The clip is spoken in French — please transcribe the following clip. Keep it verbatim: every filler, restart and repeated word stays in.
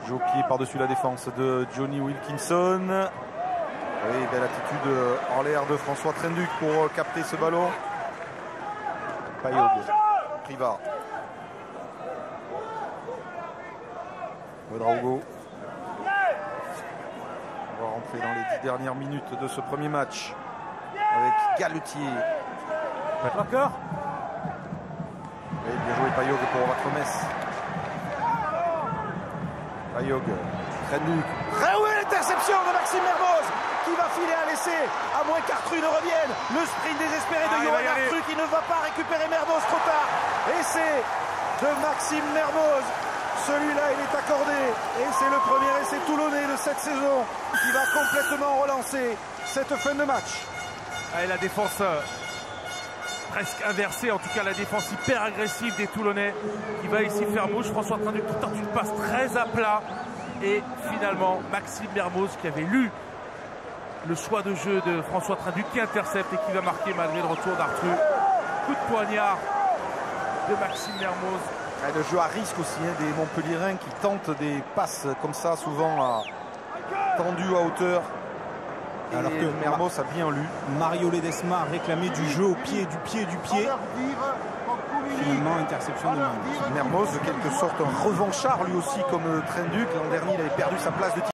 Jeu au pied par-dessus la défense de Johnny Wilkinson. Oui, belle attitude en l'air de François Trenduc pour capter ce ballon. Payog, Priva. Ouedraogo. On va rentrer dans les dix dernières minutes de ce premier match avec Galetier. Marqueur. Et bien joué Payog pour Vatremes. Payog, Trenduc. Très oui, l'interception de Maxime Mermoz qui va filer à l'essai, à moins qu'Artru ne revienne. Le sprint désespéré de ah, Johan Artru qui ne va pas récupérer Mermoz trop tard. Essai de Maxime Mermoz. Celui-là, il est accordé. Et c'est le premier essai toulonnais de cette saison qui va complètement relancer cette fin de match. Ah, et la défense euh, presque inversée, en tout cas la défense hyper agressive des Toulonnais qui va ici faire mouche. François Trenduc qui tente une passe très à plat. Et finalement, Maxime Mermoz qui avait lu le choix de jeu de François Trenduc qui intercepte et qui va marquer malgré le retour d'Artru. Coup de poignard de Maxime Mermoz. Et le jeu à risque aussi hein, des Montpellierins qui tentent des passes comme ça, souvent à, tendues à hauteur. Et alors que Mermoz a bien lu. Mario Ledesma a réclamé du jeu au pied, du pied, du pied. Finalement, interception de Mermoz. Mermoz, de quelque sorte un revanchard lui aussi comme Trenduc. L'an dernier, il avait perdu sa place de